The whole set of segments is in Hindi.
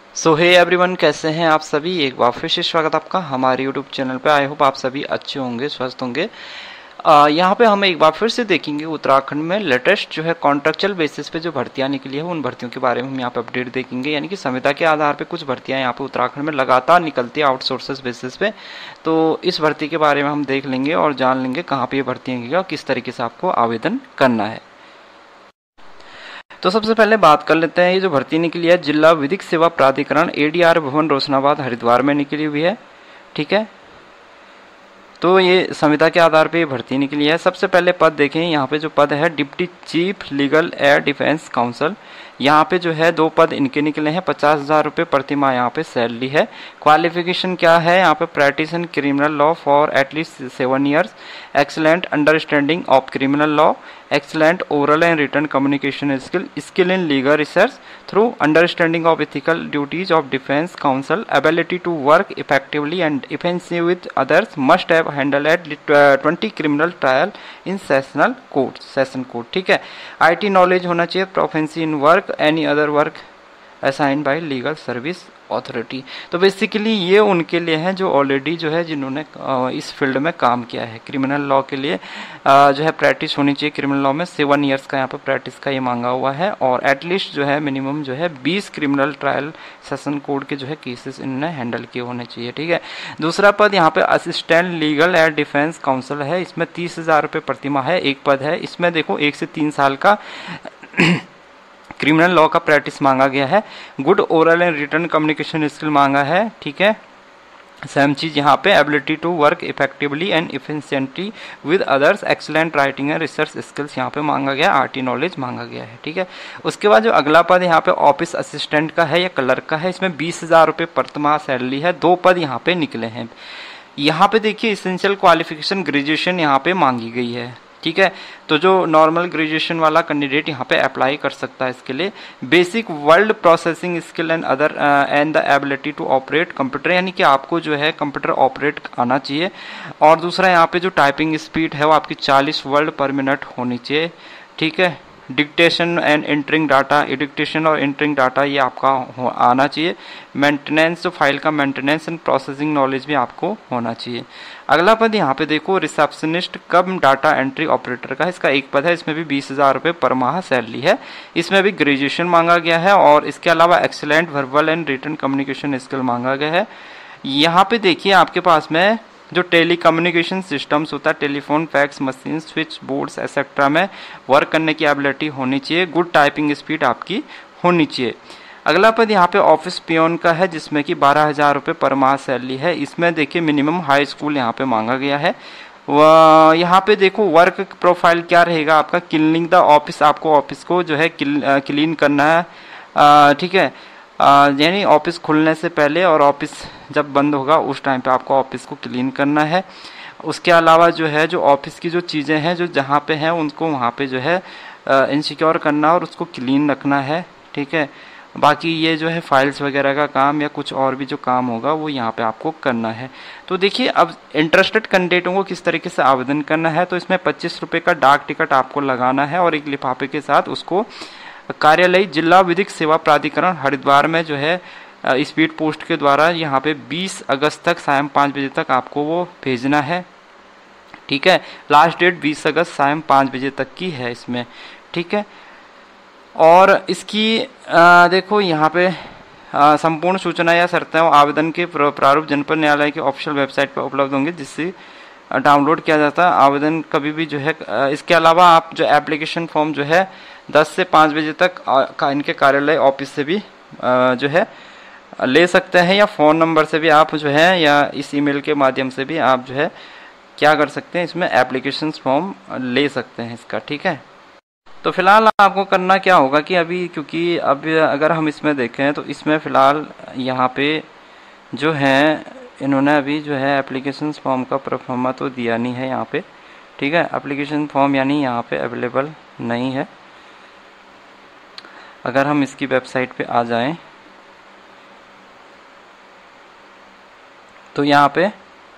सो हे एवरीवन, कैसे हैं आप सभी। एक बार फिर से स्वागत आपका हमारे यूट्यूब चैनल पे। आई होप आप सभी अच्छे होंगे, स्वस्थ होंगे। यहाँ पे हम एक बार फिर से देखेंगे उत्तराखंड में लेटेस्ट जो है कॉन्ट्रेक्चुअल बेसिस पे जो भर्तियां निकली है उन भर्तियों के बारे में हम यहाँ पे अपडेट देखेंगे। यानी कि संविदा के आधार पे कुछ भर्तियां यहाँ पे उत्तराखंड में लगातार निकलती है आउटसोर्सेस बेसिस पे। तो इस भर्ती के बारे में हम देख लेंगे और जान लेंगे कहाँ पे ये भर्तियां निकली और किस तरीके से आपको आवेदन करना है। तो सबसे पहले बात कर लेते हैं, ये जो भर्ती निकली है जिला विधिक सेवा प्राधिकरण ADR भवन रोशनाबाद हरिद्वार में निकली हुई है। ठीक है, तो ये संविदा के आधार पे ये भर्ती निकली है। सबसे पहले पद देखें, यहाँ पे जो पद है deputy chief legal aid defence counsel, यहाँ पे जो है 2 पद इनके निकले हैं। 50,000 रुपये प्रति माह यहाँ पे सैलरी है। क्वालिफिकेशन क्या है यहाँ पे, practice in criminal law for at least 7 years, excellent understanding of criminal law, excellent oral and written communication skill in legal research through understanding of ethical duties of defense counsel, ability to work effectively and efficiently with others, must have handled at 20 criminal trial in session court। ठीक है, IT नॉलेज होना चाहिए, proficiency in work, any other work assigned by legal service authority. तो बेसिकली ये उनके लिए हैं जो ऑलरेडी जो है जिन्होंने इस फील्ड में काम किया है। क्रिमिनल लॉ के लिए जो है प्रैक्टिस होनी चाहिए। क्रिमिनल लॉ में 7 ईयर्स का यहाँ पे प्रैक्टिस का ये मांगा हुआ है और एटलीस्ट जो है मिनिमम जो है 20 क्रिमिनल ट्रायल सेशन कोड के जो है केसेस इन्होंने हैंडल किए होने चाहिए। ठीक है, दूसरा पद यहाँ पे assistant legal aid defence counsel है, इसमें 30,000 रुपये प्रति माह है। एक पद है, इसमें देखो 1 से 3 साल का क्रिमिनल लॉ का प्रैक्टिस मांगा गया है। Good oral and written communication skill मांगा है। ठीक है, सेम चीज यहाँ पे ability to work effectively and efficiently with others, excellent writing and research skills यहाँ पे मांगा गया, RT नॉलेज मांगा गया है। ठीक है, उसके बाद जो अगला पद यहाँ पे ऑफिस असिस्टेंट का है या क्लर्क का है, इसमें 20,000 रुपये प्रति माह सैलरी है। 2 पद यहाँ पे निकले हैं। यहाँ पे देखिए एसेंशियल क्वालिफिकेशन ग्रेजुएशन यहाँ पे मांगी गई है। ठीक है, तो जो नॉर्मल ग्रेजुएशन वाला कैंडिडेट यहाँ पे अप्लाई कर सकता है इसके लिए। Basic word processing skill and other and the ability to operate computer, यानी कि आपको जो है कंप्यूटर ऑपरेट आना चाहिए। और दूसरा यहाँ पे जो टाइपिंग स्पीड है वो आपकी 40 वर्ड पर मिनट होनी चाहिए। ठीक है, dictation and entering data, dictation और एंटरिंग डाटा ये आपका आना चाहिए। मेंटेनेंस, जो फाइल का मेंटेनेंस एंड प्रोसेसिंग नॉलेज भी आपको होना चाहिए। अगला पद यहाँ पे देखो receptionist cum data entry operator का, इसका एक पद है, इसमें भी 20,000 रुपये पर माह सैलरी है। इसमें भी ग्रेजुएशन मांगा गया है और इसके अलावा excellent verbal and written communication skill मांगा गया है। यहाँ पे देखिए आपके पास में जो टेली कम्युनिकेशन सिस्टम्स होता है, telephone, fax machine, switchboards etcetera में वर्क करने की एबिलिटी होनी चाहिए। गुड टाइपिंग स्पीड आपकी होनी चाहिए। अगला पद यहाँ पे ऑफिस पियोन का है, जिसमें कि 12,000 रुपये पर माह सैलरी है। इसमें देखिए मिनिमम हाई स्कूल यहाँ पे मांगा गया है। यहाँ पे देखो वर्क प्रोफाइल क्या रहेगा आपका, क्लीनिंग द ऑफिस, आपको ऑफिस को जो है क्लीन करना है। ठीक है, यानी ऑफिस खुलने से पहले और ऑफिस जब बंद होगा उस टाइम पे आपको ऑफिस को क्लीन करना है। उसके अलावा जो है जो ऑफिस की जो चीज़ें हैं जो जहाँ पे हैं उनको वहाँ पे जो है इनसिक्योर करना और उसको क्लीन रखना है। ठीक है, बाकी ये जो है फाइल्स वगैरह का काम या कुछ और भी जो काम होगा वो यहाँ पे आपको करना है। तो देखिए अब इंटरेस्टेड कैंडिडेटों को किस तरीके से आवेदन करना है, तो इसमें 25 रुपये का डाक टिकट आपको लगाना है और एक लिफाफे के साथ उसको कार्यालय जिला विधिक सेवा प्राधिकरण हरिद्वार में जो है स्पीड पोस्ट के द्वारा यहाँ पे 20 अगस्त तक सायं 5 बजे तक आपको वो भेजना है। ठीक है, लास्ट डेट 20 अगस्त सायं 5 बजे तक की है इसमें। ठीक है, और इसकी देखो यहाँ पे संपूर्ण सूचना या शर्तें आवेदन के प्रारूप जनपद न्यायालय के ऑफिशियल वेबसाइट पर उपलब्ध होंगे, जिससे डाउनलोड किया जाता है। आवेदन कभी भी जो है इसके अलावा आप जो एप्लीकेशन फॉर्म जो है 10 से 5 बजे तक इनके कार्यालय ऑफिस से भी जो है ले सकते हैं, या फ़ोन नंबर से भी आप जो है या इस ईमेल के माध्यम से भी आप जो है क्या कर सकते हैं, इसमें एप्लीकेशन फॉर्म ले सकते हैं इसका। ठीक है, तो फिलहाल आपको करना क्या होगा कि अभी, क्योंकि अब अगर हम इसमें देखें तो इसमें फ़िलहाल यहाँ पे जो है इन्होंने अभी जो है एप्लीकेशन फॉर्म का परफॉर्मा तो दिया नहीं है यहाँ पे। ठीक है, एप्लीकेशन फॉर्म यानी यहाँ पे अवेलेबल नहीं है। अगर हम इसकी वेबसाइट पे आ जाएं तो यहाँ पे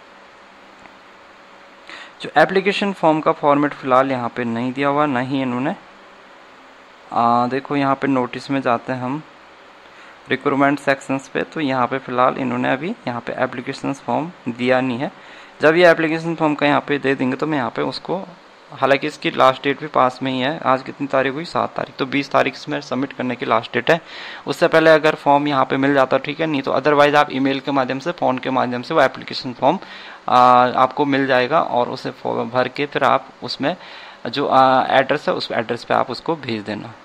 जो एप्लीकेशन फॉर्म का फॉर्मेट फ़िलहाल यहाँ पे नहीं दिया हुआ, नहीं इन्होंने देखो यहाँ पे नोटिस में जाते हैं हम, रिक्रूटमेंट सेक्शंस पे, तो यहाँ पे फिलहाल इन्होंने अभी यहाँ पे एप्लीकेशन फॉर्म दिया नहीं है। जब ये एप्लीकेशन फॉर्म का यहाँ पे दे देंगे तो मैं यहाँ पे उसको, हालांकि इसकी लास्ट डेट भी पास में ही है, आज कितनी तारीख हुई 7 तारीख, तो 20 तारीख इसमें सबमिट करने की लास्ट डेट है। उससे पहले अगर फॉर्म यहाँ पे मिल जाता ठीक है, नहीं तो अदरवाइज आप ईमेल के माध्यम से, फ़ोन के माध्यम से वो एप्लीकेशन फॉर्म आपको मिल जाएगा और उसे भर के फिर आप उसमें जो एड्रेस है उस एड्रेस पे आप उसको भेज देना।